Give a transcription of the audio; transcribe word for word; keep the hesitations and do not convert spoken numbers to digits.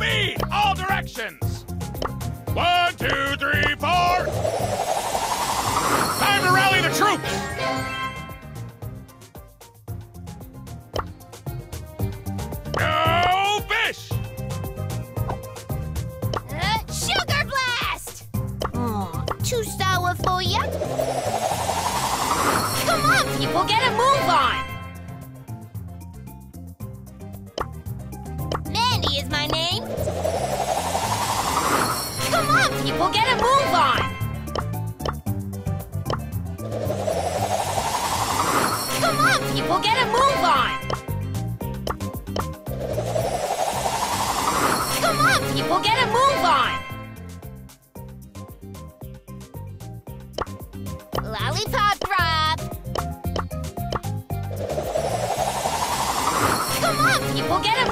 speed, all directions. One, two, three, four. Time to rally the troops. Go fish. Uh, sugar blast! Oh, too sour for ya? Come on, people, get a move on! Mandy is my name. Come on, people, get a move on! Come on, people, get a move on! Come on, people, get a move on! Lollipop drop! Come on, people, get a